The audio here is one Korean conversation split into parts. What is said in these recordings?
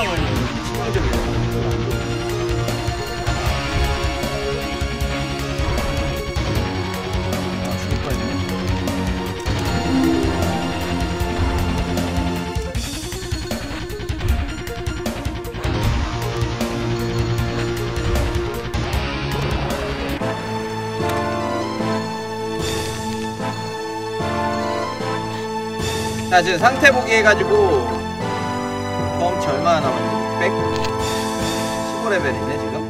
치명성은 치명적이에요. 자, 지금 상태 보기 해가지고 경험치 얼마나 남았는지 15레벨이네 지금.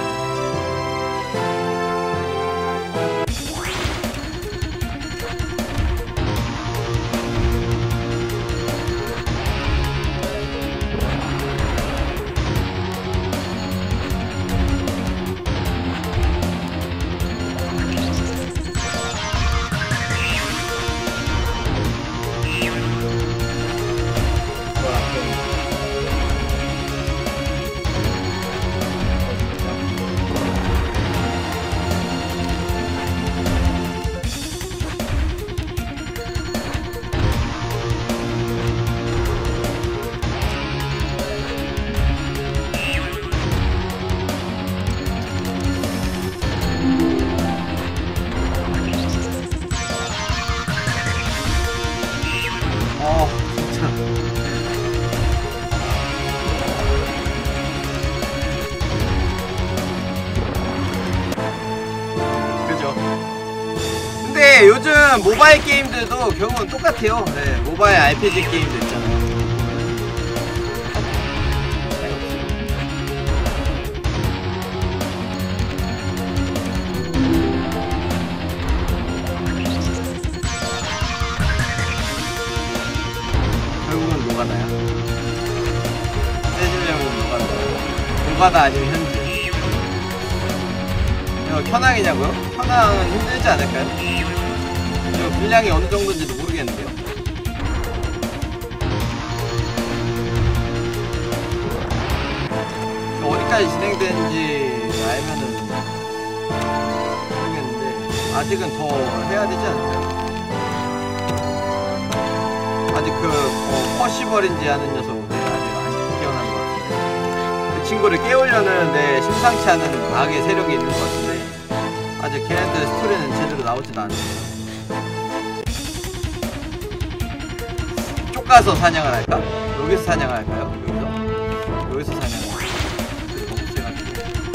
근데 요즘 모바일 게임들도 결국은 똑같아요. 네, 모바일 RPG 게임도 있잖아요. 결국은 노가다야. 세질령은 노가다. 노가다 아니면 현질. 이거 현황이냐고요? 현황은 힘들지 않을까요? 이거 분량이 어느 정도인지도 모르겠는데요. 어디까지 진행되는지 알면은 모르겠는데 아직은 더 해야 되지 않을까요? 아직 퍼시벌인지 아는 녀석인데 아직 안 깨어난 것 같은데 그 친구를 깨우려는 심상치 않은 악의 세력이 있는 것 같은데 아직 걔네들 스토리는 제대로 나오지도 않아요. 가서 사냥을 할까? 여기서 사냥을 할까요? 여기서 사냥을 할까요? 너무 세가지고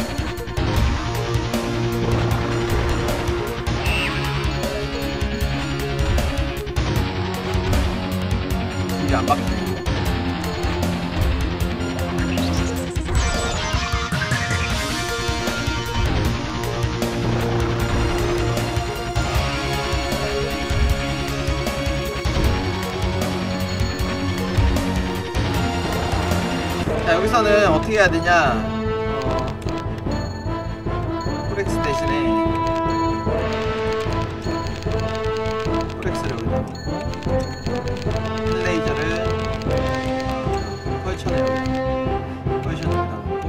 이게 안 박히네. 자, 여기서는 어떻게 해야 되냐? 포렉스 대신에 포렉스를 여기다 놓고 힐레이저를 펄션에 여기다 놓고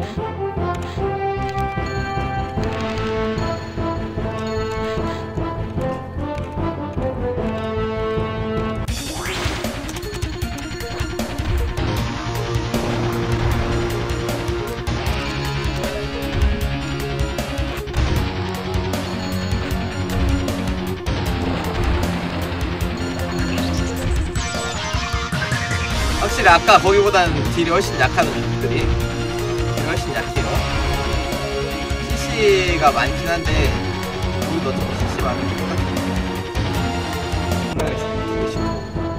확실히 아까 거기보다는 딜이 훨씬 약하던 녀석들이 딜이 훨씬 약해요. CC가 많긴 한데 우리도 어차피 CC 많은 것 같은데 분명히 죽이고 싶고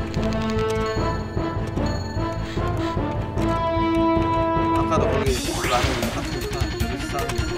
아까도 거기 CC 많은 것 같으니까 여기서 싸우는 거.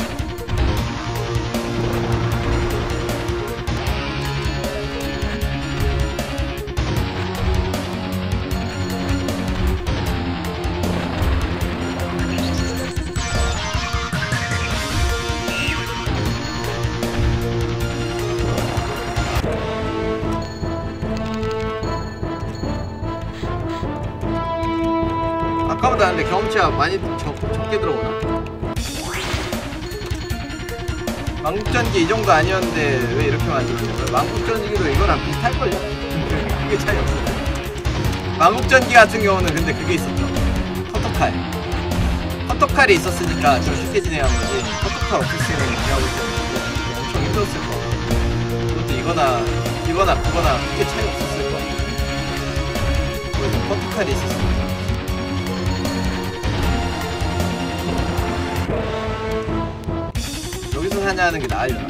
아까보다 근데 경험치가 많이 적게 들어오나? 망국전기 이 정도 아니었는데 왜 이렇게 만들었냐고요? 망국전기도 이거랑 비슷할걸요? 그게 차이 없어요. 망국전기 같은 경우는 근데 그게 있었죠. 커터칼 커터칼이 있었으니까 좀 쉽게 진행한 거지. 커터칼 없었으면 내가 볼 때는 엄청 힘들었을 거 같아. 그것도 이거나 그거나 크게 차이 없었을 거 같아. 그래도 커터칼이 있었으니까. 여기서 사냥하는 게 나으려나?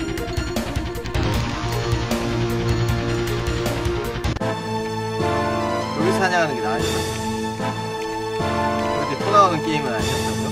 여기서 사냥하는 게 나으려나? 그렇게 토 나오는 게임은 아니었다고요?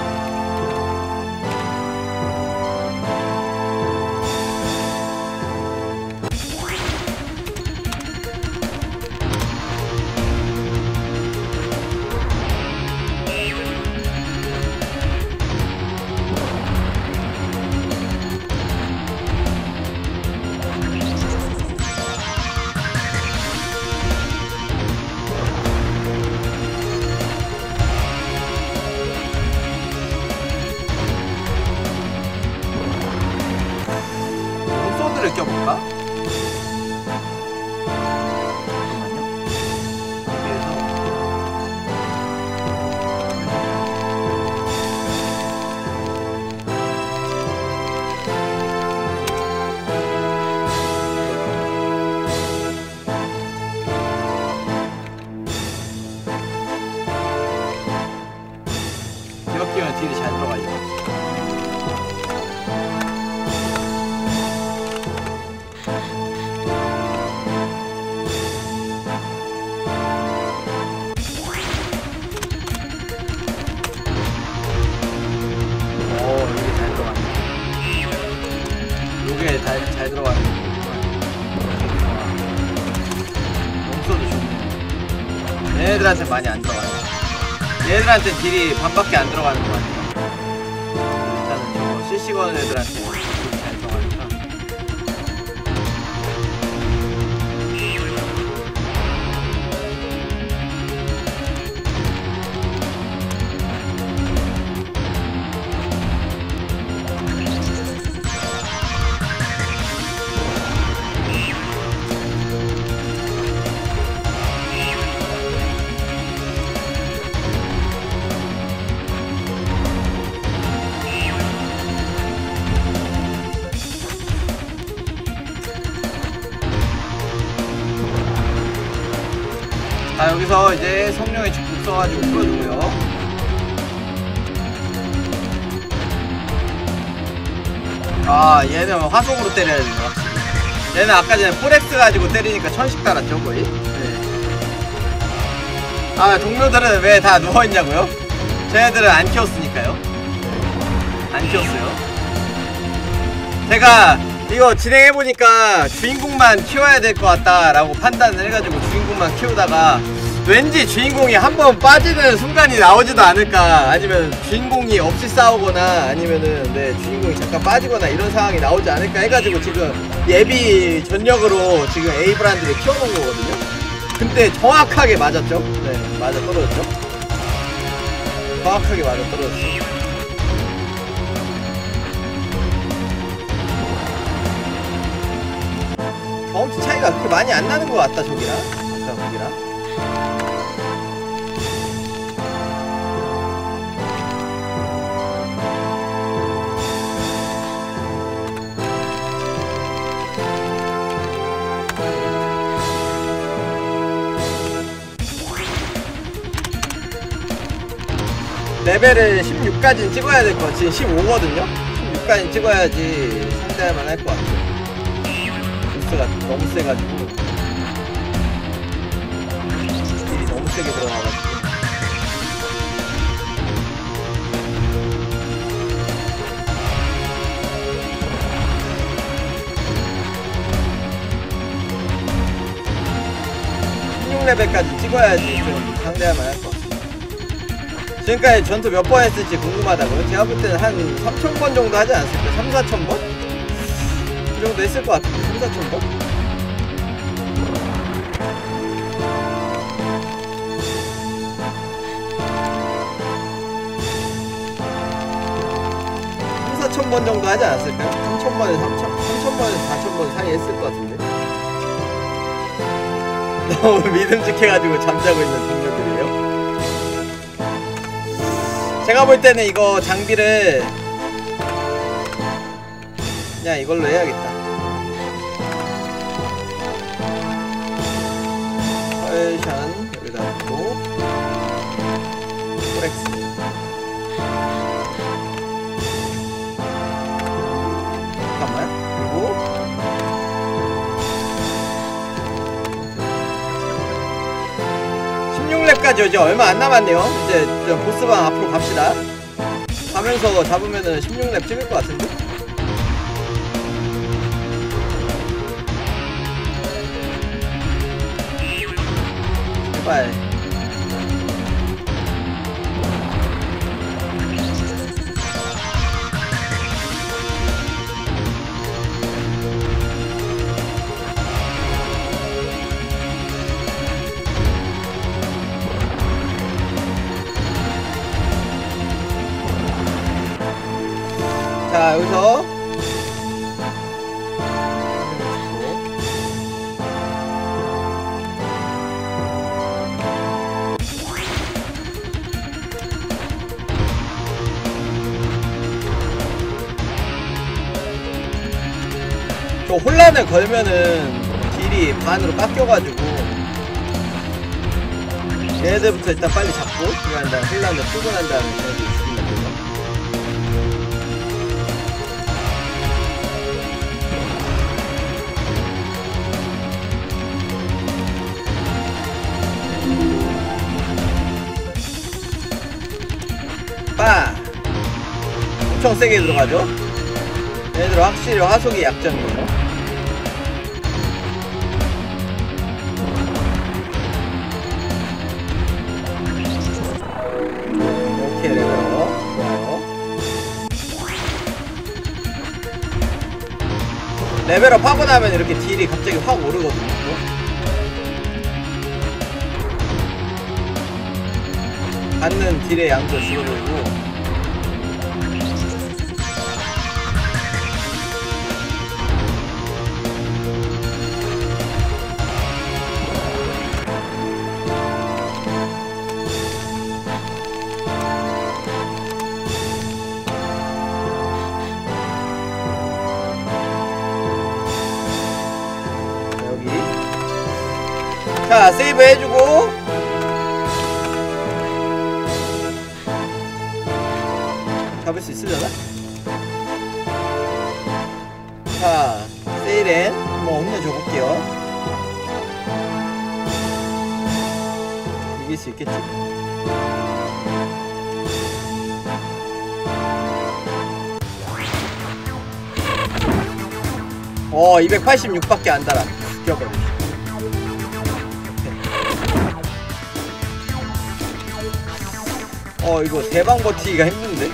소드를 껴볼까? 이거 끼면 딜이 잘 들어가죠. 이게 잘 들어가는 거구나. 용서도 좋네. 얘네들한테 많이 안 들어가네. 얘네들한테 딜이 반밖에 안 들어가는 거 같아. 일단은 저 실시건 애들한테 딜이 잘 들어가니까. 자, 여기서 이제 성룡의 축복 써가지고 풀어주고요. 아, 얘는 화속으로 때려야 되네, 확실히. 얘는 아까 전에 포렉스 가지고 때리니까 1000씩 달았죠, 거의? 네. 아, 동료들은 왜 다 누워있냐고요? 쟤네들은 안 키웠으니까요. 안 키웠어요. 제가 이거 진행해보니까 주인공만 키워야 될 것 같다라고 판단을 해가지고 주인공만 키우다가 왠지 주인공이 한번 빠지는 순간이 나오지도 않을까, 아니면 주인공이 없이 싸우거나 아니면은 주인공이 잠깐 빠지거나 이런 상황이 나오지 않을까 해가지고 지금 예비 전력으로 지금 에이브란드를 키워놓은 거거든요. 근데 정확하게 맞았죠. 네, 맞아 떨어졌죠. 정확하게 맞아 떨어졌어. 경험치 차이가 그렇게 많이 안 나는 것 같다, 저기랑. 아까 거기랑. 레벨을 16까지는 찍어야 될 것 같아. 지금 15거든요? 16까지는 찍어야지 상대할만 할 것 같아. 부스가 너무 세가지고 딜이 너무 세게 들어가가지고. 레벨까지 찍어야지 좀 상대할만 할 것 같아요. 지금까지 전투 몇 번 했을지 궁금하다고요? 제가 볼 때는 한 3000번 정도 하지 않았을까요? 3-4,000번? 이 정도 했을 것 같은데, 3-4,000번? 번 정도 하지 않았을까요? 3000번에서 3000번에서 4000번 사이 했을 것 같은데. 너무 믿음직해가지고 잠자고 있는 동료들이에요. 제가 볼 때는 이거 장비를 그냥 이걸로 해야겠다. 펄션 여기다 놓고 포렉스 잠깐만. 그리고 16렙까지 이제 얼마 안 남았네요. 이제 보스방 앞으로 갑시다. 가면서 잡으면은 16렙 찍을 것 같은데? 제발. 자, 여기서 저 혼란을 걸면은 딜이 반으로 깎여가지고 얘네들부터 일단 빨리 잡고 그냥 다음에 혼란을 풀고 난 다음에 얘네들 죽이면 돼요. 빠! 엄청 세게 들어가죠? 얘네들 확실히 화속이 약점이에요. 오케이, 레벨업. 좋아요. 레벨업 하고 나면 이렇게 딜이 갑자기 확 오르거든요. 받는 딜의 양도 줄어들고. 자, 세이브 해주고 잡을 수 있으려나? 자, 세일엔 한번 혼내줘 볼게요. 이길 수 있겠지? 어, 286밖에 안 달아. 죽여버려. 이거 대방 버티기가 힘든데?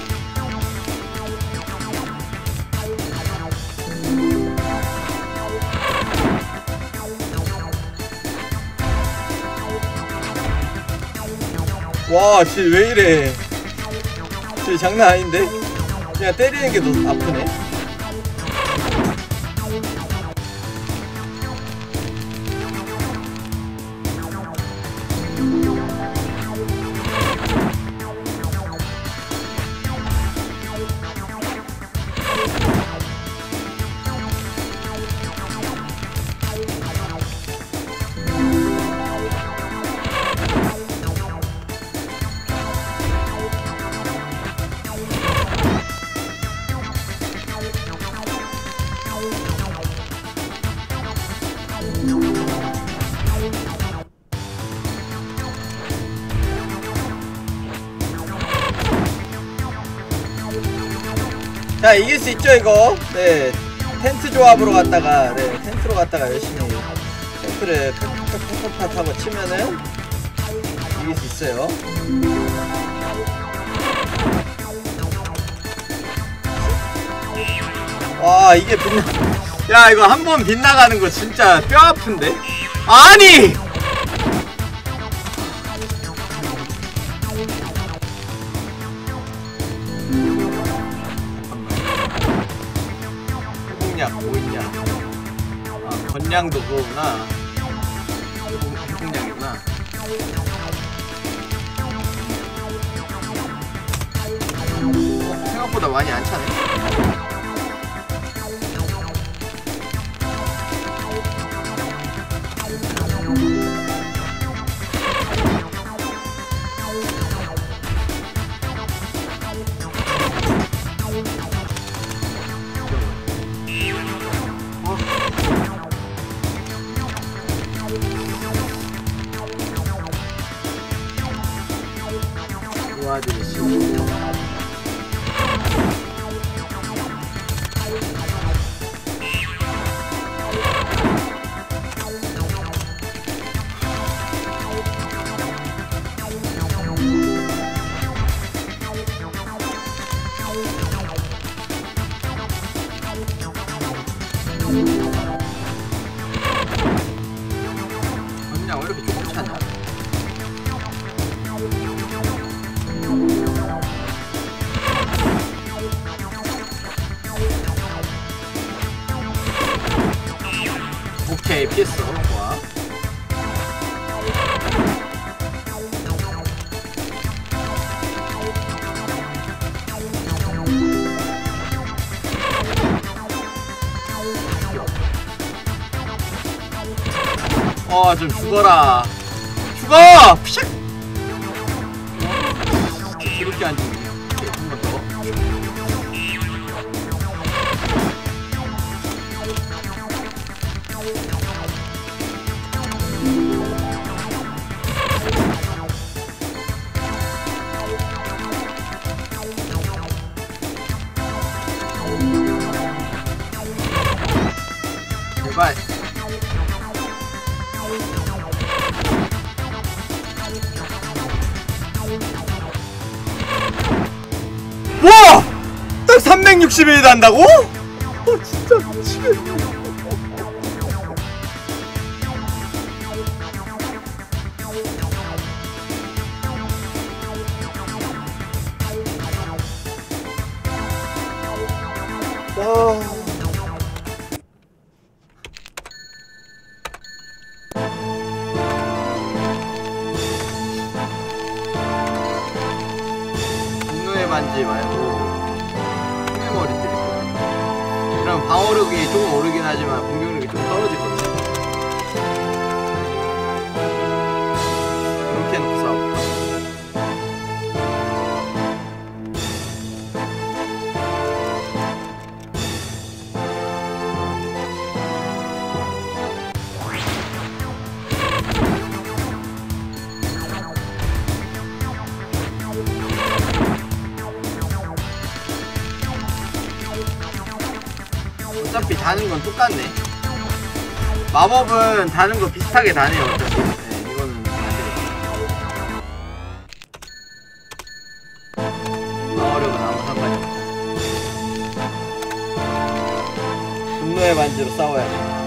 와, 쟤 왜 이래? 쟤 장난 아닌데? 그냥 때리는 게 더 아프네? 자, 이길 수 있죠 이거. 네, 텐트 조합으로 갔다가 텐트로 갔다가 열심히 텐트를 팍팍팍팍 하고 치면은 이길 수 있어요. 와, 이게 야, 이거 한 번 빗나가는 거 진짜 뼈 아픈데? 아니! 뭐 있냐? 아, 건량도 그거구나. 회복량이구나. 생각보다 많이 안 차네. 도와드리시. 그냥 왜 이렇게 조금 차냐? 오케이, 피했어. 좋아. 좀 죽어라. 죽어! 피샥! 이렇게 안 죽네. 한 번 더. 제발. 와! 딱 360일 난다고? 진짜 미치겠네. 와. 반지 말고 메모리 드릴 거예요. 그럼 방어력이 조금 오르긴 하지만 공격력이 좀 떨어지거든요. 이렇게 해놓고 싸워볼까? 어차피 다는 건 똑같네. 마법은 다는 거 비슷하게 다네요. 어차피. 네, 이거는 안 되겠다. 방어력은 아무 상관이 없다. 분노의 반지로 싸워야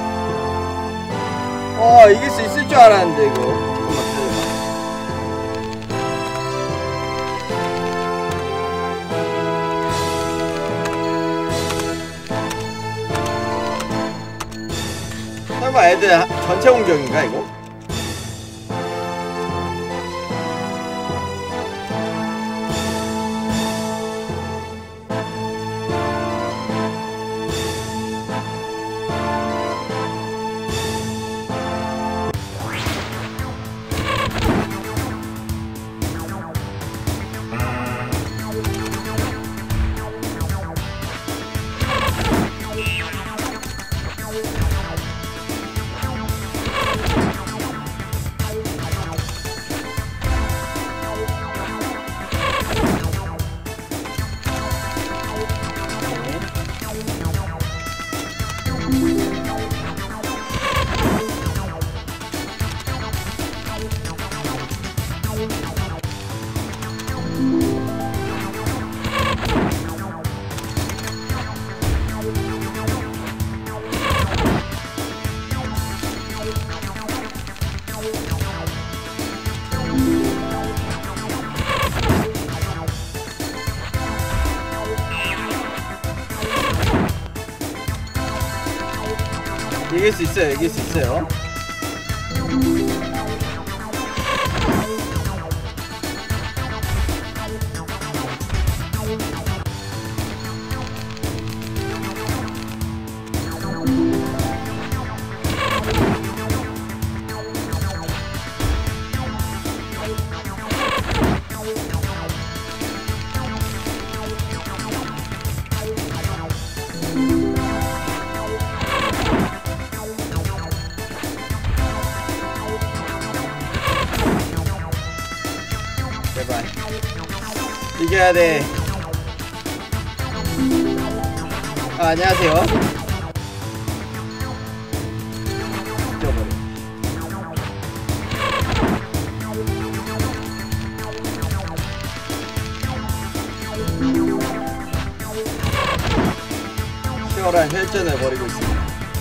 돼. 이길 수 있을 줄 알았는데 이거. 잠깐만 기다려봐. 설마 애들 전체 공격인가 이거? 이길 수 있어요. 이길 수 있어요. 이겨야 돼. 아, 안녕하세요. 잊어버려. 치열한 혈전을 벌이고 있습니다.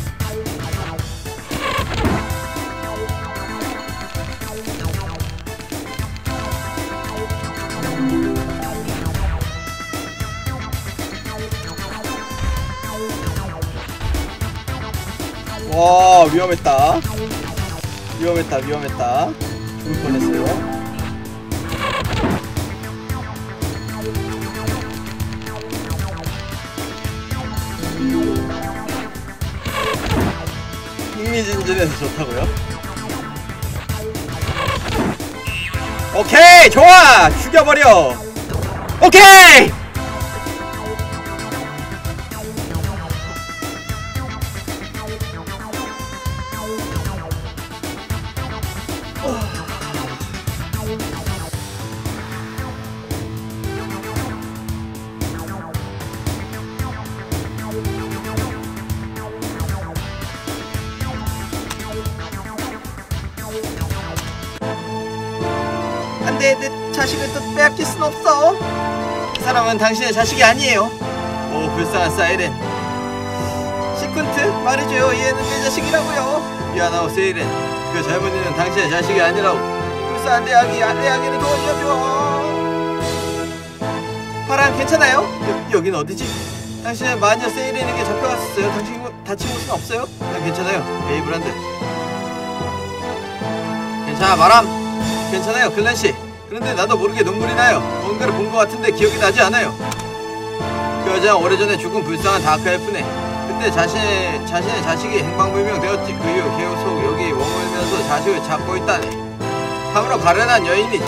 와, 위험했다. 위험했다. 죽을 뻔했어요. 흥미진진해서 좋다고요? 오케이! 좋아! 죽여버려! 오케이! 안돼, 내 자식을 또 빼앗길 순 없어. 그 사람은 당신의 자식이 아니에요. 오, 불쌍한 사이렌. 시쿤트, 말해줘요. 얘는 내 자식이라고요. 미안하오, 세이렌. 그 젊은이는 당신의 자식이 아니라고. 불쌍한 내 아기를 도와줘요. 파랑, 괜찮아요? 여긴 어디지? 당신은 마녀 세이렌에게 잡혀갔었어요. 당신 다친 곳은 없어요? 난 괜찮아요, 에이브란드. 괜찮아, 바람. 괜찮아요, 클랜시. 그런데 나도 모르게 눈물이 나요. 뭔가를 본 것 같은데 기억이 나지 않아요. 그 여자는 오래전에 죽은 불쌍한 다크엘프네. 그때 자신의 자식이 행방불명 되었지. 그 이후 계속 여기 머물면서 자식을 찾고 있다네. 참으로 가련한 여인이지.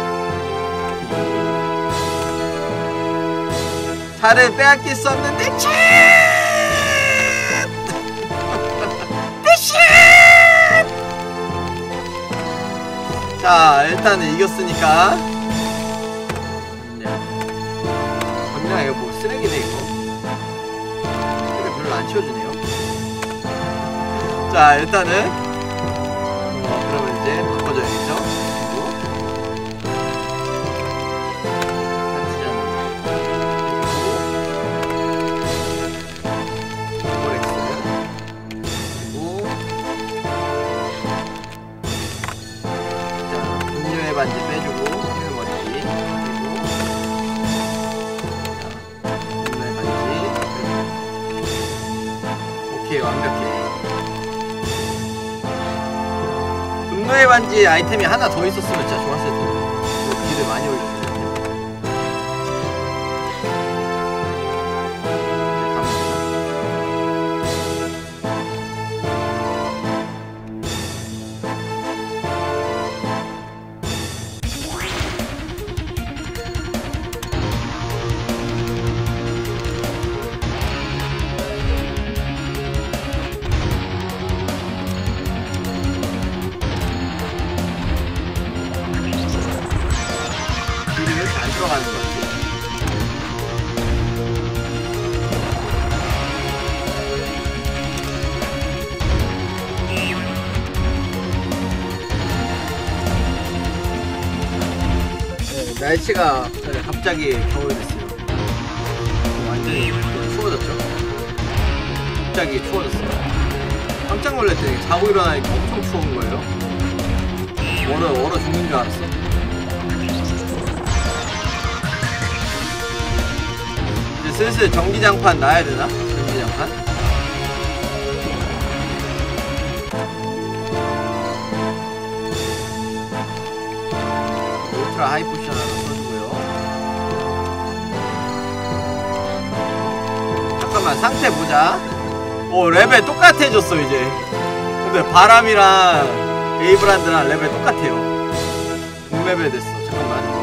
차를 빼앗길 수 없는데 자, 일단은 이겼으니까. 건장, 이거 뭐 쓰레기네 이거. 이거 별로 안 치워주네요. 자, 일단은 그러면 이제 바꿔줘야겠죠. 반지 빼주고 힘을 머리기 그리고 힘을 반지 빼주고. 오케이, 완벽해. 분노의 반지 아이템이 하나 더 있었으면 진짜 좋았을 텐데. 딜을 많이 올렸어요. 안 들어가는 것 같아. 네, 날씨가 갑자기 겨울이 됐어요. 완전히 추워졌죠? 갑자기 추워졌어요. 깜짝 놀랐더니 자고 일어나니까 엄청 추운 거예요. 얼어 죽는 줄 알았어. 슬슬 전기장판 놔야 되나? 전기장판? 울트라 하이 포션 하나 써주고요. 잠깐만, 상태 보자. 오, 레벨 똑같아졌어 이제. 근데 바람이랑 에이브란드랑 레벨 똑같아요. 동레벨 됐어. 잠깐만.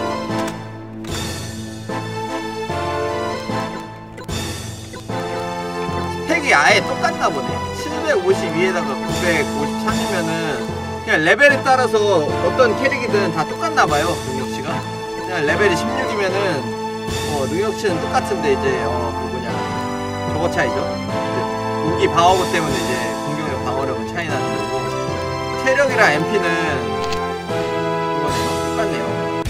스펙이 아예 똑같나 보네. 752에다가 953이면은 그냥 레벨에 따라서 어떤 캐릭이든 다 똑같나봐요, 능력치가. 그냥 레벨이 16이면은 능력치는 똑같은데 이제 그 뭐냐 저거 차이죠. 이제 무기 방어구 때문에 이제 공격력 방어력은 차이 나는 거고 체력이랑 MP는 그거네요. 똑같네요.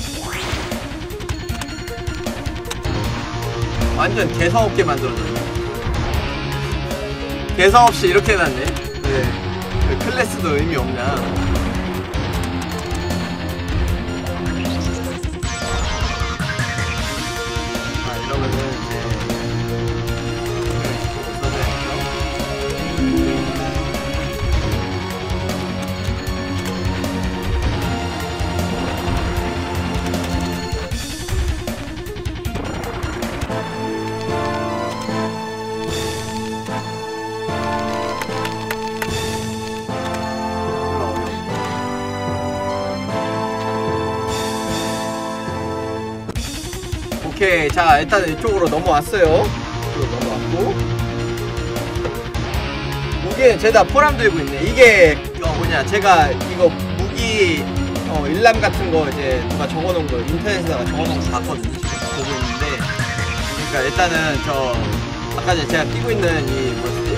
완전 개성 없게 만들어졌네. 개성 없이 이렇게 해놨네. 네. 클래스도 의미 없냐. 오케이, 자 일단 이쪽으로 넘어왔어요. 이쪽으로 넘어왔고 무기는 제가 포람 들고 있네. 이게 뭐냐 제가 이거 무기 일람 같은 거 이제 누가 적어놓은 거 인터넷에다가 적어놓은 거 봤거든요. 보고 있는데 그러니까 일단은 저 아까 전에 제가 끼고 있는 이 뭐지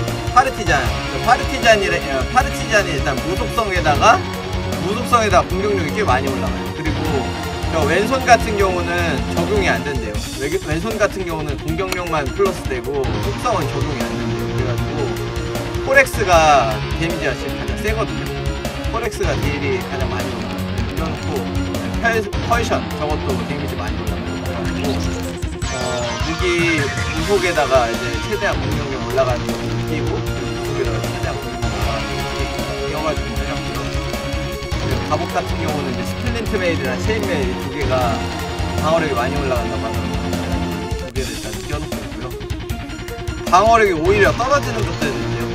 파르티잔이 일단 무속성에다가 공격력이 꽤 많이 올라가요. 그리고 왼손 같은 경우는 적용이 안 된대요. 왼손 같은 경우는 공격력만 플러스 되고 속성은 적용이 안 된대요. 그래가지고 포렉스가 데미지가 지금 가장 세거든요. 포렉스가 딜이 가장 많이 올라가요. 이겨놓고 퍼이션 저것도 데미지 많이 올라가요. 그래가지고 무기 무속에다가 이제 최대한 공격력 올라가는 거 느끼고 무속에다가 최대한 공격력 올라가는 거 느끼고 이어가지고 갑옷 같은 경우는 이제 스플린트 메일이랑 체인 메일 두 개가 방어력이 많이 올라간다고 하더라고요. 두 개를 일단 껴놓고 있고요. 방어력이 오히려 떨어지는 것도 있는데요.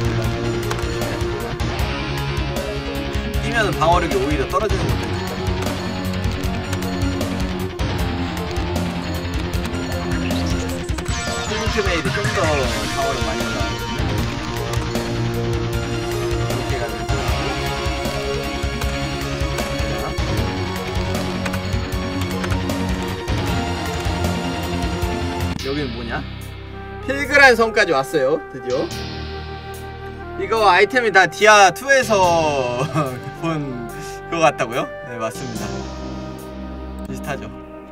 끼면은 방어력이 오히려 떨어지는 것도 있어요. 스플린트 메일이 좀 더 방어력 많이 올라가거든요. 이렇게 해가지고 여기는 뭐냐? 필그란 섬까지 왔어요. 드디어 이거 아이템이 다 디아2에서 본 그거 같다고요? 네 맞습니다. 비슷하죠.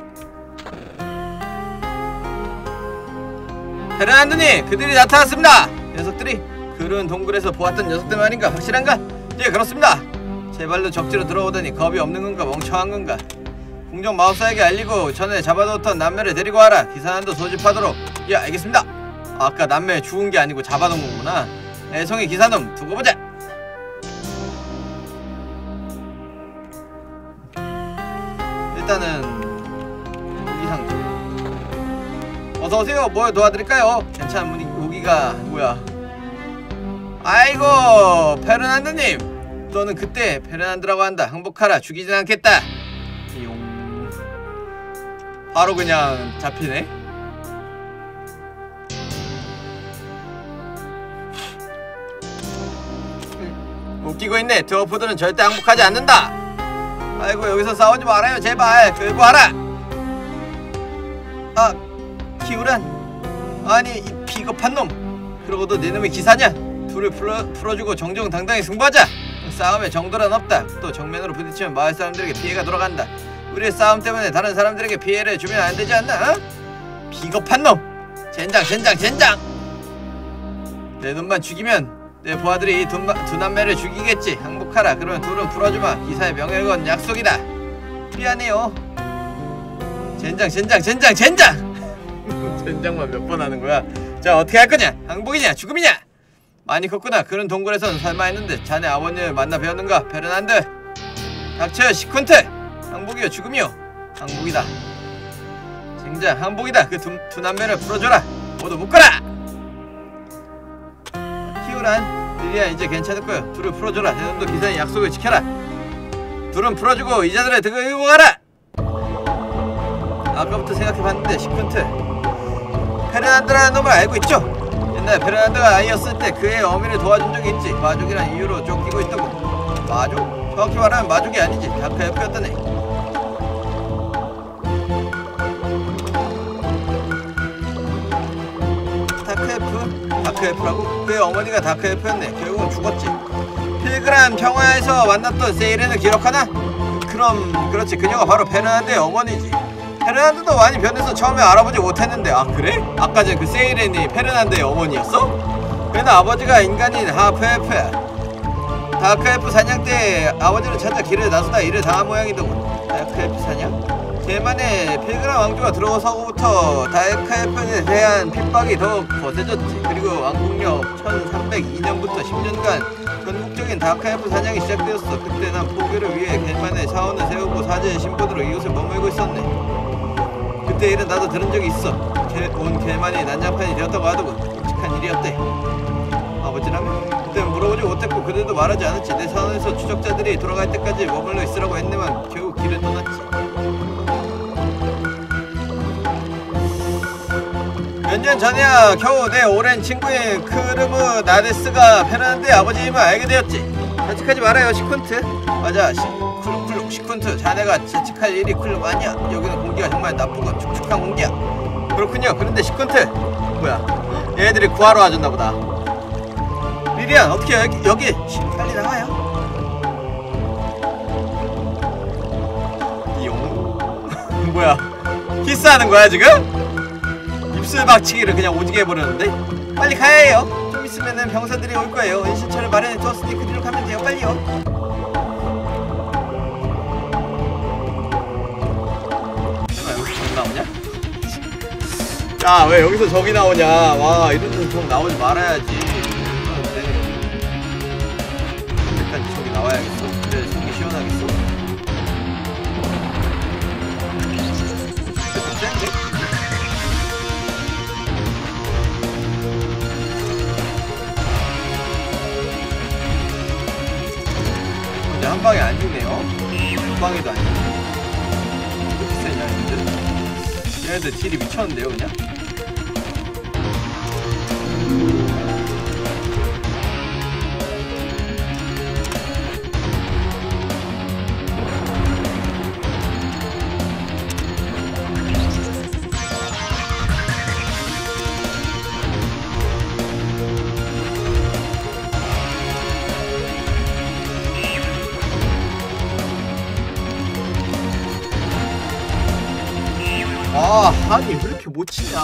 베르난드님 그들이 나타났습니다. 녀석들이 그런 동굴에서 보았던 녀석들 말인가? 확실한가? 예 그렇습니다. 제 발로 적지로 들어오더니 겁이 없는 건가 멍청한 건가? 궁정 마법사에게 알리고 전에 잡아놓던 남매를 데리고 와라. 기사단도 소집하도록. 예 알겠습니다. 아까 남매 죽은 게 아니고 잡아놓은 거구나. 애송이 기사놈 두고 보자. 일단은 무기상자 어서오세요. 뭘 도와드릴까요? 괜찮은 무기가 뭐야. 아이고 베르난드님 너는 그때 베르난드라고 한다. 항복하라. 죽이진 않겠다. 바로 그냥 잡히네. 웃기고 있네. 드워프들은 절대 항복하지 않는다. 아이고 여기서 싸우지 말아요 제발. 끌고 와라. 아 키우란 아니 이 비겁한 놈. 그러고도 내 놈이 기사냐? 둘을 풀어주고 정정당당히 승부하자. 싸움에 정도란 없다. 또 정면으로 부딪히면 마을 사람들에게 피해가 돌아간다. 우리의 싸움 때문에 다른 사람들에게 피해를 주면 안 되지 않나? 어? 비겁한 놈! 젠장! 내 놈만 죽이면 내 부하들이 이 두 남매를 죽이겠지. 항복하라. 그러면 둘은 풀어주마. 기사의 명예를 건 약속이다. 미안해요. 젠장! 젠장만 몇 번 하는 거야. 자 어떻게 할 거냐? 항복이냐? 죽음이냐? 많이 컸구나. 그런 동굴에서는 설마 했는데 자네 아버님을 만나 배웠는가? 베르난드 닥쳐요 시콘트. 항복이요 죽음이요? 항복이다. 젠장 항복이다. 그 두 남매를 풀어줘라. 모두 묶어라. 키우란 리리야 이제 괜찮을 거요. 둘을 풀어줘라. 내놈도 기사의 약속을 지켜라. 둘은 풀어주고 이자들을 들고 가라. 아까부터 생각해봤는데 시콘트 페르난드라는 놈을 알고 있죠? 옛날에 베르난드가 아이였을 때 그의 어미를 도와준 적이 있지. 마족이란 이유로 쫓기고 있다고. 마족? 정확히 말하면 마족이 아니지. 다크 엘프였던 애. 다크엘프라고? 그의 어머니가 다크엘프였네. 결국은 죽었지. 필그람 평화에서 만났던 세이렌을 기억하나? 그럼 그렇지. 그녀가 바로 페르난드의 어머니지. 페르난드도 많이 변해서 처음에 알아보지 못했는데. 아 그래? 아까 전 그 세이렌이 페르난드의 어머니였어? 그는 아버지가 인간인 하프엘프야. 다크엘프 사냥 때 아버지를 찾아 길을 나서다 일을 당한 모양이더군. 다크엘프 사냥? 대만에 필그람 왕조가 들어서고부터 다크엘프에 대한 핍박이 더욱 거세졌지. 그리고 왕국력 1302년부터 10년간 전국적인 다크엘프 사냥이 시작되었어. 그때 난 포기를 위해 겔만에 사원을 세우고 사제의 신분으로 이곳에 머물고 있었네. 그때 일은 나도 들은 적이 있어. 온 겔만이 난장판이 되었다고 하더군. 끔찍한 일이었대. 아버지라면? 그때는 물어보지 못했고 그들도 말하지 않았지. 내 사원에서 추적자들이 돌아갈 때까지 머물러 있으라고 했네만 결국 길을 떠났지. 몇 년 전이야 겨우 내 오랜 친구인 크르무 나데스가 페르난드의 아버지임을 알게 되었지. 자책하지 말아요 시쿤트. 맞아 쿨룩 시쿤트. 자네가 자책할 일이 쿨룩 아니야. 여기는 공기가 정말 나쁘고 축축한 공기야. 그렇군요. 그런데 시쿤트 뭐야 얘네들이 구하러 와줬나보다. 리리안 어떻게 여기 빨리 나와요. 이용 뭐야 키스하는 거야 지금? 입술 박치기를 그냥 오지게 해버렸는데? 빨리 가야 해요. 좀 있으면은 병사들이 올 거예요. 은신처를 마련해 두었으니 그리로 가면 돼요. 빨리요. 내가 여기서 적 나오냐? 야, 왜 여기서 적이 나오냐? 와, 이런 데서 적 나오지 말아야지. 그런데 여기까지 적이 나와야겠어. 그래, 속이 시원하겠어. 좀 센데? 한 방에 안 죽네요. 두 방에도 안 죽네. 이렇게 세냐 얘네들? 얘네들 딜이 미쳤는데요 그냥? 아, 아니 왜 이렇게 못 치냐?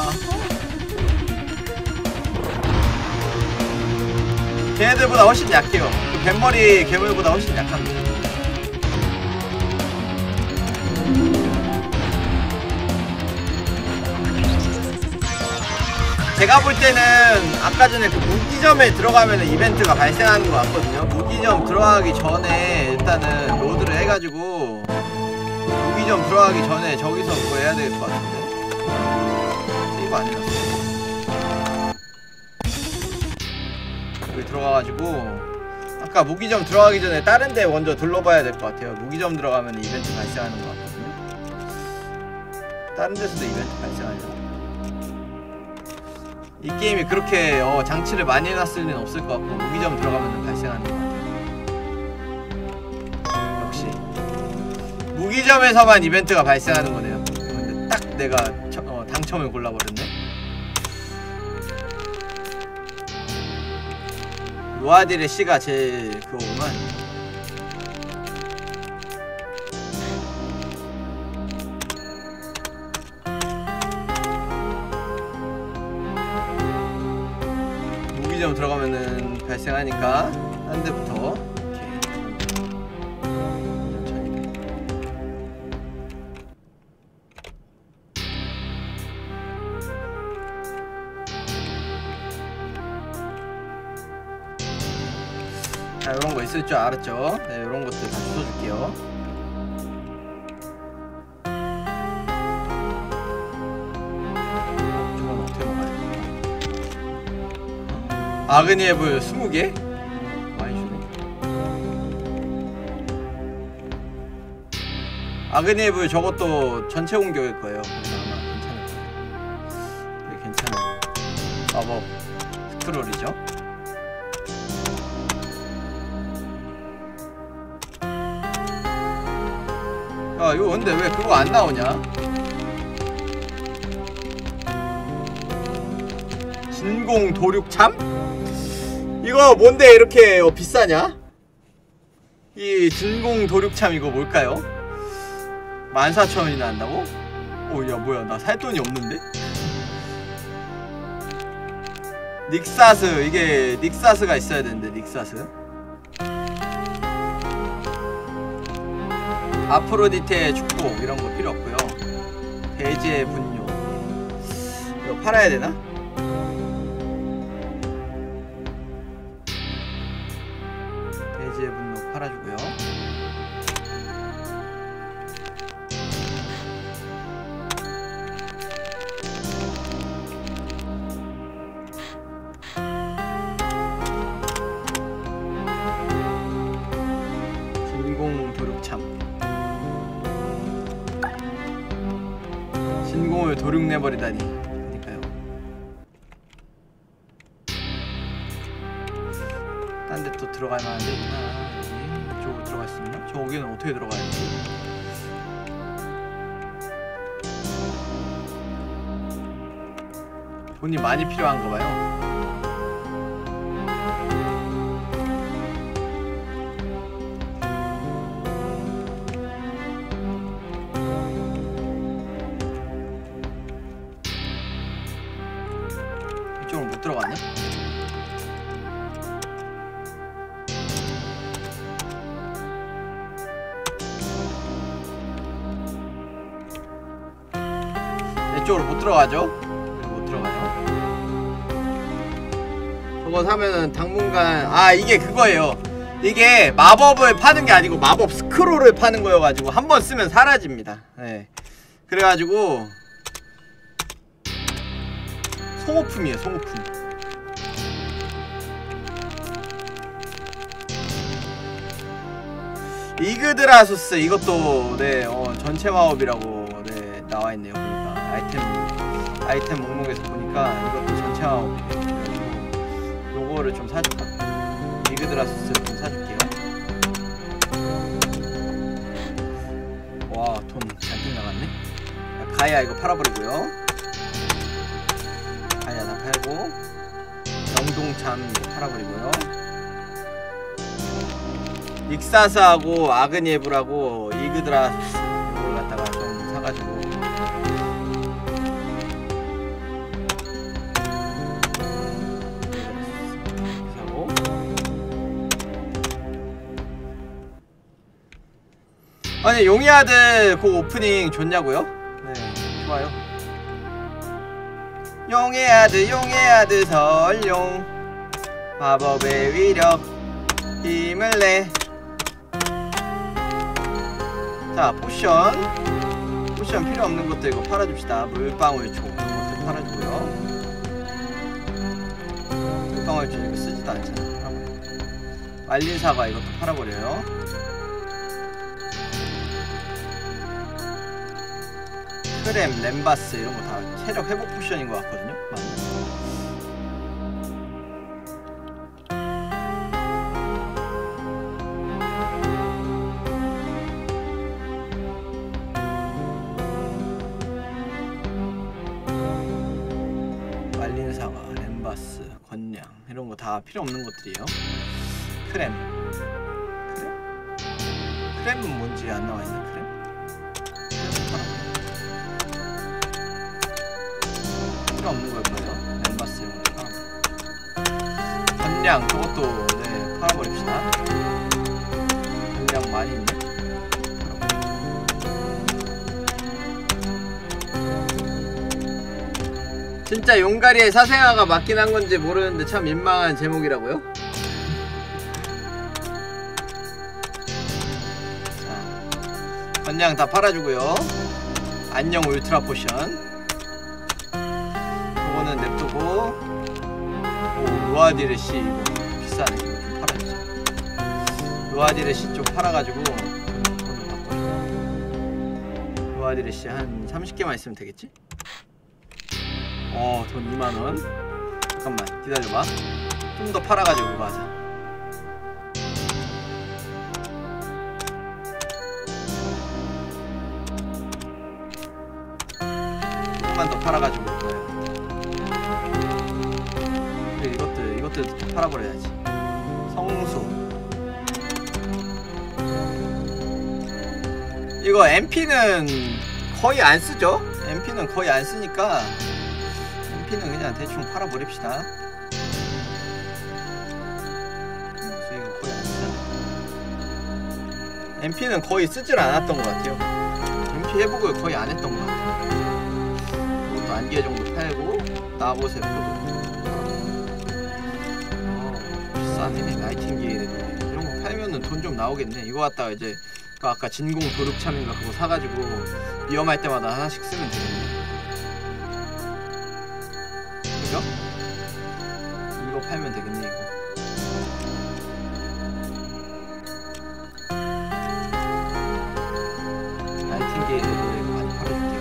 걔네들보다 훨씬 약해요. 그 뱃머리 괴물보다 훨씬 약합니다. 제가 볼 때는 아까 전에 그 무기점에 들어가면 이벤트가 발생하는 것 같거든요. 무기점 들어가기 전에 일단은 로드를 해가지고 무기점 들어가기 전에 저기서 그거 해야 될 것 같은데. 세이브 안 해놨어. 여기 들어가가지고 아까 무기점 들어가기 전에 다른 데 먼저 둘러봐야 될 것 같아요. 무기점 들어가면 이벤트 발생하는 것 같거든요. 다른 데서도 이벤트 발생하죠. 이 게임이 그렇게 장치를 많이 해놨을 리는 없을 것 같고 무기점 들어가면 발생하는 것 같아요. 역시 무기점에서만 이벤트가 발생하는 거네요. 근데 딱 내가 당첨을 골라버렸네. 로아딜의 C가 제일 그거구만. 무기점 들어가면은 발생하니까 한 대부터. 자, 요런 거 있을 줄 알았죠? 네, 요런 것들 다 주워줄게요. 저건 어떻게 먹어야 돼? 아그니의 불 20개? 많이 주네. 아그니의 불 저것도 전체 공격일 거예요. 그래서 아마 괜찮을 거예요. 되게 괜찮은 마법 스크롤이죠. 야, 이거 근데 왜 그거 안 나오냐? 진공 도륙참? 이거 뭔데 이렇게 비싸냐? 이 진공 도륙참 이거 뭘까요? 14,000원이나 한다고? 야 뭐야 나 살 돈이 없는데? 닉사스 이게 닉사스가 있어야 되는데 닉사스 아프로디테의 축복 이런거 필요 없고요. 대지의 분뇨 이거 팔아야 되나? 대지의 분노 팔아주고요. 진공 도륙참 진공을 도륙내버리다니. 그러니까요. 딴 데 또 들어갈 만한데 있나? 이쪽으로 들어갈 수 있나? 저기는 어떻게 들어가야 되지? 돈이 많이 필요한가 봐요. 이쪽으로 못 들어갔네? 이쪽으로 못 들어가죠? 못 들어가요. 저거 사면은 당분간 이게 그거예요. 이게 마법을 파는 게 아니고 마법 스크롤을 파는 거여가지고 한번 쓰면 사라집니다. 네. 그래가지고 소모품이에요. 소모품. 이그드라수스 이것도 네 전체 마법이라고 네 나와있네요. 보니까 아이템 목록에서 보니까 이것도 전체 마법이에요. 그래가지고 요거를 좀 사줄까? 이그드라수스를 좀 사줄게요. 와 돈 잔뜩 나갔네. 가야 이거 팔아버리고요. 가야 다 팔고 영동참 팔아버리고요. 닉사스하고 아그니에브라고 이그드라수스 이걸 갖다가 좀 사가지고 사고. 아니 용의아들 그 오프닝 좋냐고요? 네 좋아요. 용의아들 설용 마법의 위력 힘을 내. 자 포션 필요 없는 것도 이거 팔아줍시다. 물방울초 이런 것도 팔아주고요. 물방울초 이거 쓰지도 않잖아. 말린 사과 이것도 팔아버려요. 크렘, 램바스 이런 거 다 체력 회복 포션인 것 같거든요. 맞나? 말린 사과, 램바스, 건냥 이런 거 다 필요 없는 것들이에요. 크렘은 뭔지 안 나와 있네. 필요 없는 걸 거예요. 램바스 이런 거 팔아버려. 건냥 저것도 네 팔아버립시다. 건냥 많이 있네. 진짜 용가리의 사생아가 맞긴 한 건지 모르는데 참 민망한 제목이라고요? 자, 건냥 다 팔아주고요. 안녕 울트라 포션. 요거는 냅두고. 오, 로아디르시 이거 비싸네. 이거 좀 팔아주자. 로아디르시 좀 팔아가지고 돈을 바꿔. 로아디르시 한 30개만 있으면 되겠지? 돈 2만원. 잠깐만 기다려봐. 좀 더 팔아가지고 그거 하자. 조금만 더 팔아가지고 그거야. 이것도 팔아버려야지. 성수. 이거 MP는 거의 안 쓰죠? MP는 거의 안 쓰니까 MP는 그냥 대충 팔아버립시다. 이거 거의 안 쓰잖아. MP는 거의 쓰질 않았던 것 같아요. MP 회복을 거의 안 했던 것 같아요. 이것도 안개 정도 팔고 나봇의 포도. 비싸네. 나이팅게일에도 이런 거 팔면은 돈 좀 나오겠네. 이거 갖다가 이제 그 아까 진공 도둑참인가 그거 사가지고 위험할 때마다 하나씩 쓰면 되겠네. 그죠? 이거 팔면 되겠네. 이거 나이팅게일에도 이거 많이 팔아줄게요.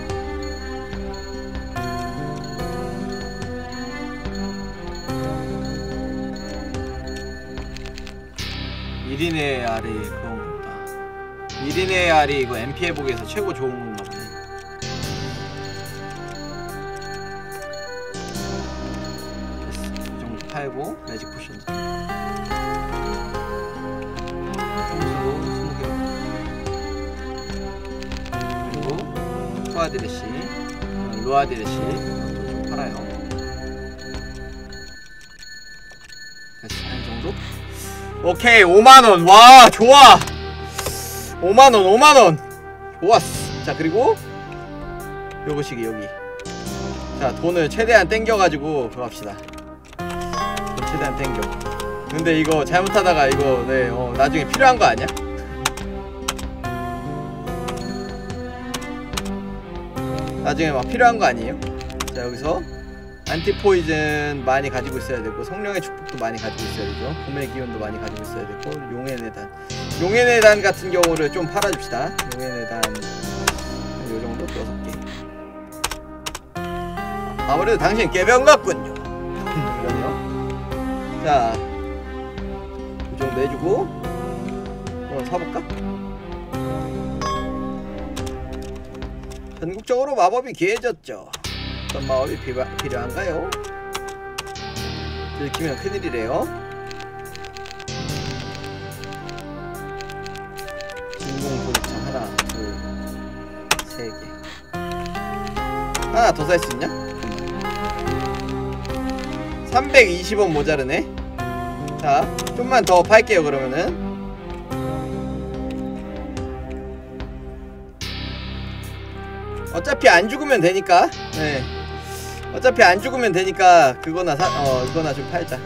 이리네 알이 그런 거보다 이리네 알이 이거 MP 회복에서 최고 좋은 건가 보네. 됐어. 이 정도 팔고 매직 포션도 통수도 20개 그리고 투아디레시 로아디레시 이것도 좀 팔아요. 됐어. 한 정도? 오케이 5만원. 와 좋아. 5만원 좋았어. 자 그리고 요거시기 여기. 자 돈을 최대한 땡겨가지고 그거 합시다. 돈 최대한 땡겨. 근데 이거 잘못하다가 이거 네 나중에 필요한 거 아니야? 나중에 막 필요한 거 아니에요? 자 여기서 안티포이즌 많이 가지고 있어야 되고 성령의 축복도 많이 가지고 있어야 되죠. 봄의 기운도 많이 가지고 있어야 되고 용의 내단. 용의 내단 같은 경우를 좀 팔아줍시다. 용의 내단 요정도 6개. 아무래도 당신 깨병 같군요. 그러네요. 자 요정도 해주고 한번 사볼까? 전국적으로 마법이 귀해졌죠. 어떤 마법이 필요한가요? 들키면 큰일이래요. 진공 도둑창 하나, 둘, 3개. 하나 더 살 수 있냐? 320원 모자르네. 자, 좀만 더 팔게요. 그러면은 어차피 안 죽으면 되니까. 네. 어차피 안 죽으면 되니까 그거나 이거나 좀 팔자.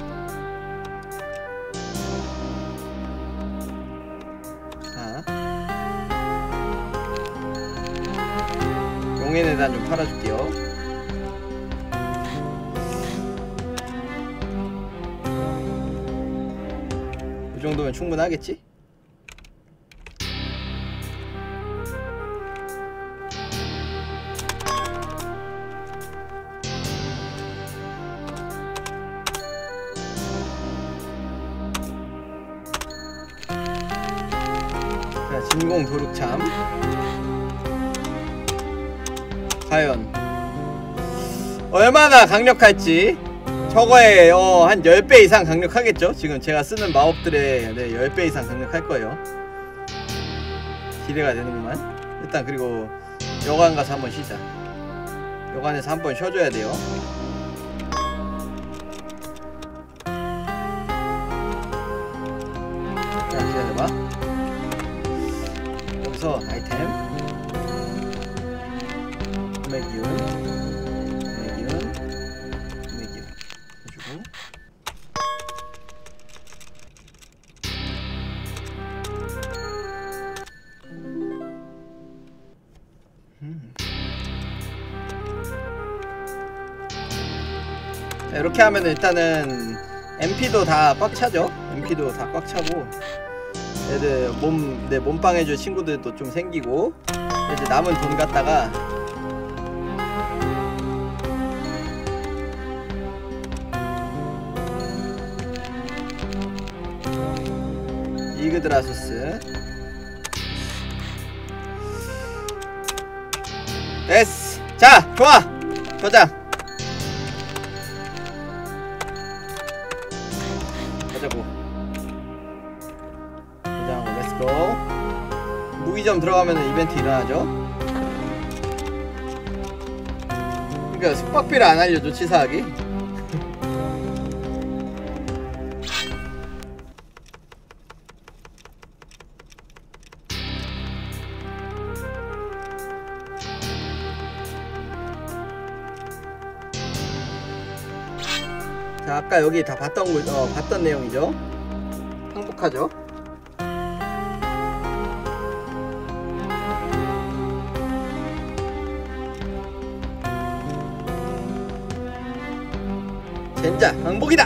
자, 용의 내단 좀 팔아줄게요. 이 정도면 충분하겠지? 진공 도둑참 과연 얼마나 강력할지. 저거에 한 10배 이상 강력하겠죠? 지금 제가 쓰는 마법들의 10배 이상 강력할 거예요. 기대가 되는구만. 일단 그리고 여관 가서 한번 쉬자. 여관에서 한번 쉬어줘야 돼요. 자 기다려봐. 아이템 봄의 기운 해주고 자 이렇게 하면 일단은 MP도 다 꽉 차죠. MP도 다 꽉 차고 애들 내 몸빵 해줄 친구들도 좀 생기고 이제 남은 돈 갖다가 이그드라소스 됐어. 자 좋아 저장. 지휘점 들어가면 이벤트 일어나죠. 그러니까 숙박비를 안 알려줘 치사하게. 자, 아까 여기 다 봤던 봤던 내용이죠. 항복하죠. 젠장 항복이다.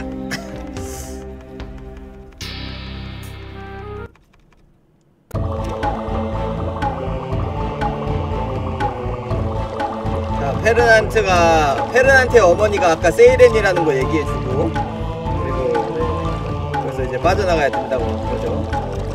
자, 페르난테의 어머니가 아까 세이렌이라는 거 얘기해주고, 그리고 그래서 이제 빠져나가야 된다고 그러죠.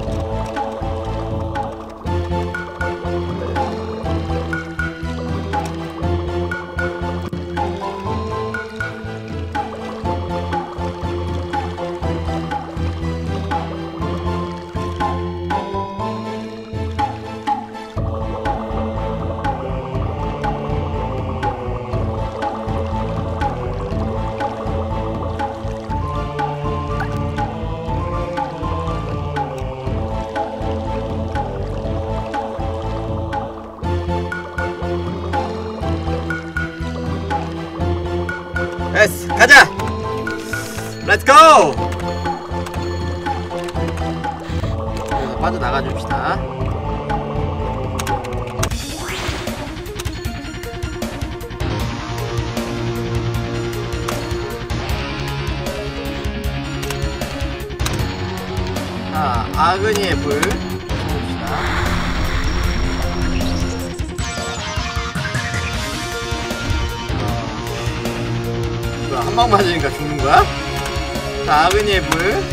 됐어, 가자! 렛츠 고! 그래서 빠져나가 줍시다. 자, 아그니의 불 봅시다. 한 방 맞으니까 죽는 거야? 자, 아그니의 불.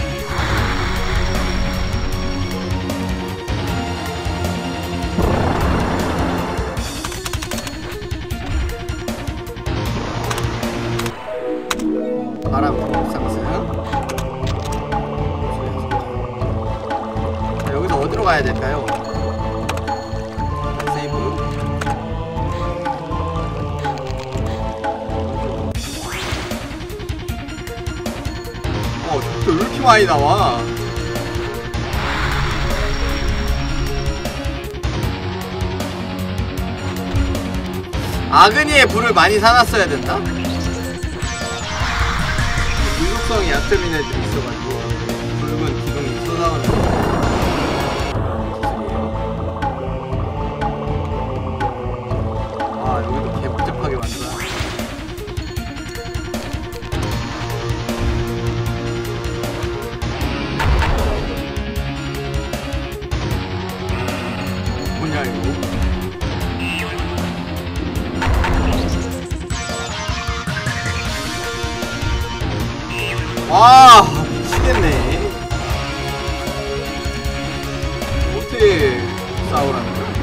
바람 상승. 자, 여기서 어디로 가야 될까요? 왜 이렇게 많이 나와? 아그니의 불을 많이 사놨어야 된다? 중독성이 얕은 애들이 있어가지고 붉은 기둥이 쏟아오는 기술이에요. 아, 여기도 개복잡하게 만들어놨네. 와, 미치겠네. 어떻게 싸우라는 거야?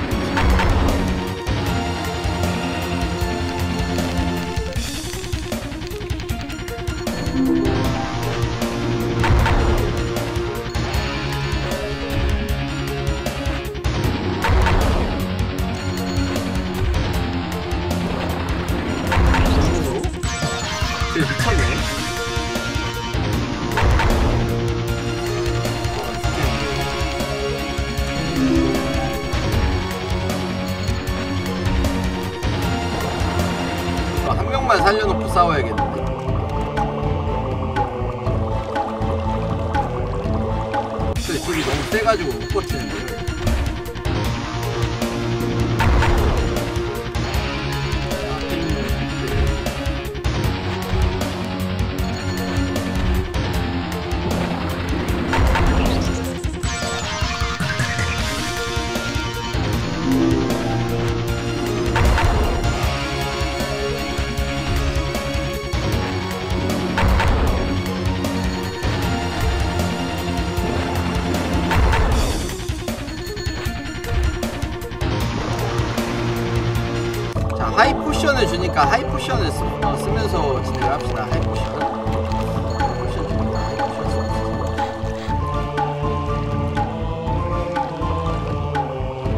미쳤네. 한 명만 살려놓고 싸워야겠는데. 근데 딜이 너무 세가지고 못 버티는데. 하이 포션을 주니까 하이 포션을 쓰면서 진행을 합시다. 하이 포션. 포션 주니까 하이 포션 쓰면서.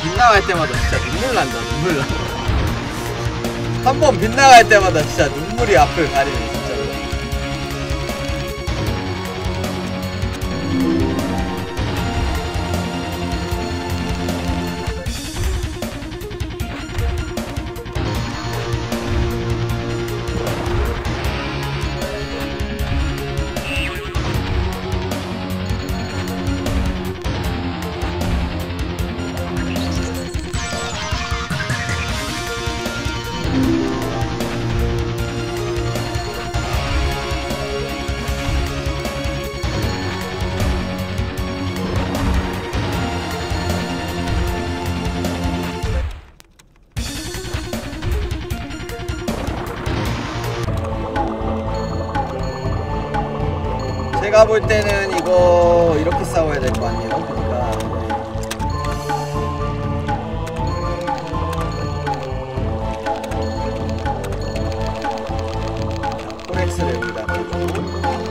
빗나갈 때마다 진짜 눈물 난다. 눈물 나. 한 번 빗나갈 때마다 진짜 눈물이 앞을 가리네 진짜로. 제가 볼 때는 이거 이렇게 싸워야 될 거 아니에요? 그러니까 포렉스를 여기다 걸고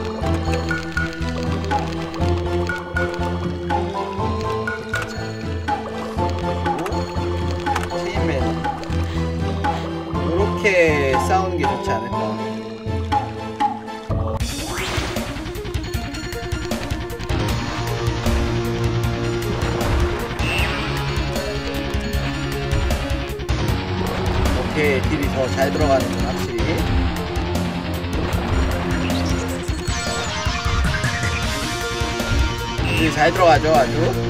체인맨 이렇게 싸우는 게 좋지 않을까? 이렇게 딜이 더 잘 들어가는 확실히. 딜이 잘 들어가죠 아주.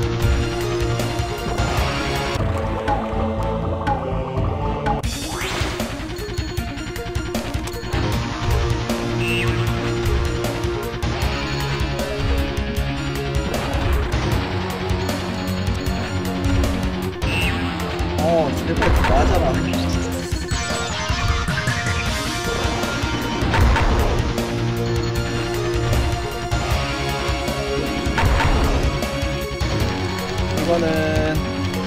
딜레포트 맞아라. 이거는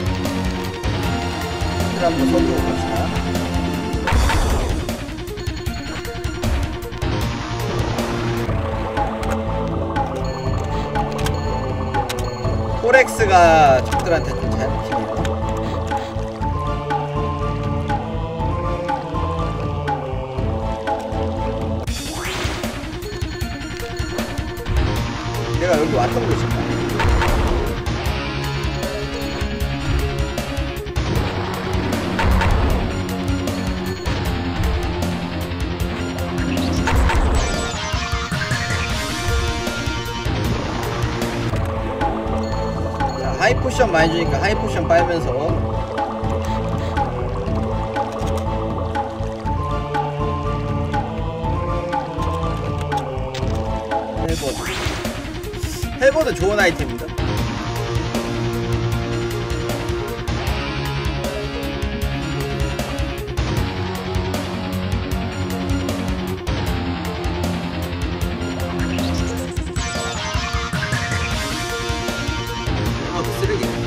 힐 한번 써주고 갑시다. 포렉스가 적들한테 좀 잘 먹히네요. 내가 여기 왔던 곳인가? 하이 포션 많이 주니까 하이 포션 빨면서 헬버드 좋은 아이템입니다. 헬버드 쓰레기네.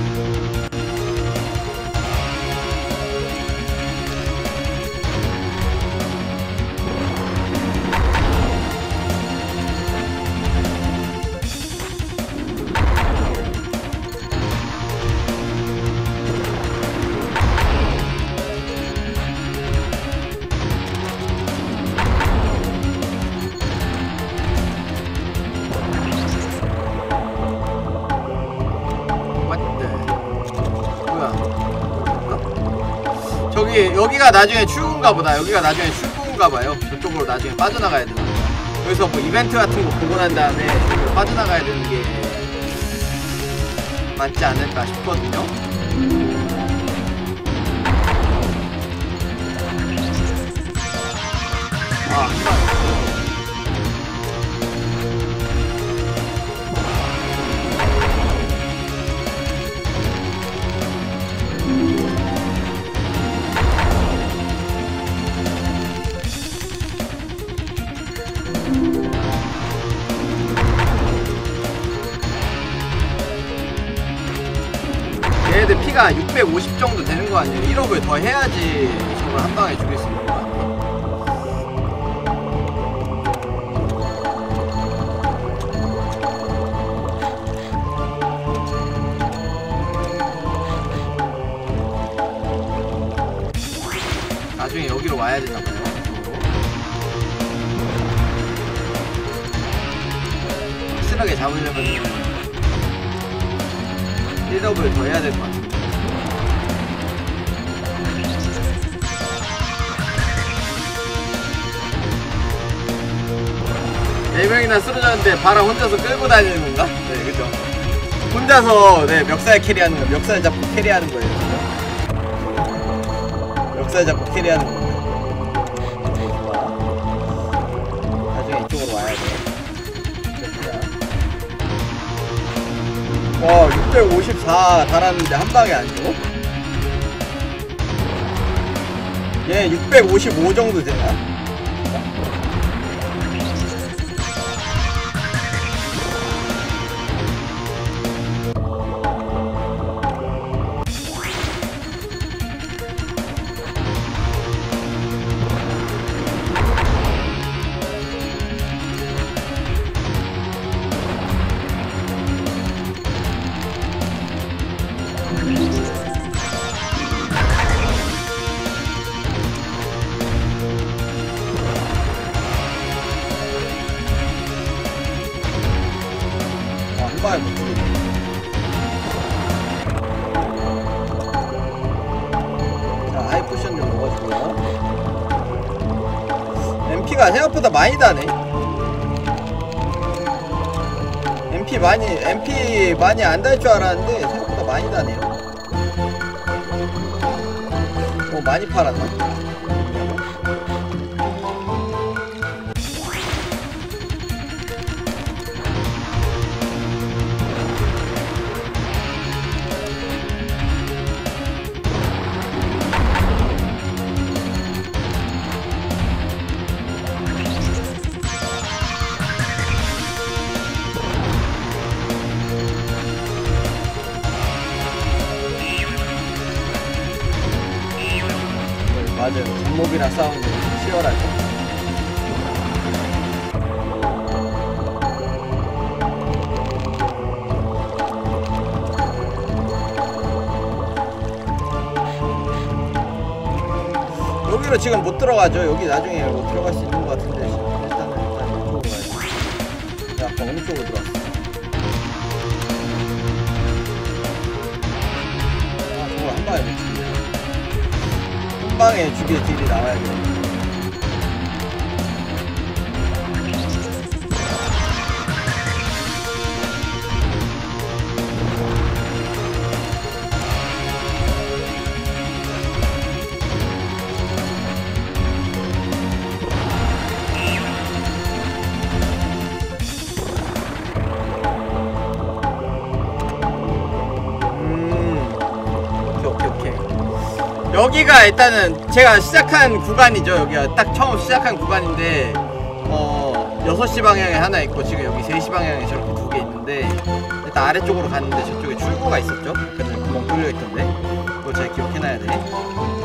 여기가 나중에 출구인가 보다. 여기가 나중에 출구인가 봐요. 저쪽으로 나중에 빠져나가야 되나 보다. 그래서 뭐 이벤트 같은 거 보고 난 다음에 저기로 빠져나가야 되는 게 맞지 않을까 싶거든요. 아, 한번 얘네들 피가 650 정도 되는 거 아니에요? 1억을 더 해야지 저걸 한 방에 죽일 수 있는 거 같아요. 나중에 여기로 와야 되나봐요. 확실하게 잡으려면 1더블 더 해야 될 것 같은데. 4명이나 쓰러졌는데 바라 혼자서 끌고 다니는 건가? 네, 그죠. 혼자서, 네, 멱살 캐리하는 거, 멱살 잡고 캐리하는 거예요. 그죠? 멱살 잡고 캐리하는 겁니다. 나중에 이쪽으로 와야 돼. 와, 654 달았는데 한 방에 안 죽어? 얘 655 정도 되나? 못 죽이네. 자, 하이 포션 좀 먹어주고요. MP가 생각보다 많이 다네. MP 많이 안 달 줄 알았는데 생각보다 많이 다네요. 많이 팔았나? 맞아요. 잡몹이랑 싸우는 게 치열하죠. 여기로 지금 못 들어가죠. 여기 나중에 못 들어갈 수 있는 것 같은데 일단은 이쪽으로 가야죠. 내가 아까 어느 쪽으로 들어왔어? 아, 저거 한 방에 못 죽네. 한 방에 죽일 딜이 나와야 돼요. 여기가 일단은 제가 시작한 구간이죠. 여기가 딱 처음 시작한 구간인데 6시 방향에 하나 있고 지금 여기 3시 방향에 저렇게 2개 있는데 일단 아래쪽으로 갔는데 저쪽에 출구가 있었죠. 그래서 구멍 뚫려있던데 그거 잘 기억해놔야 돼.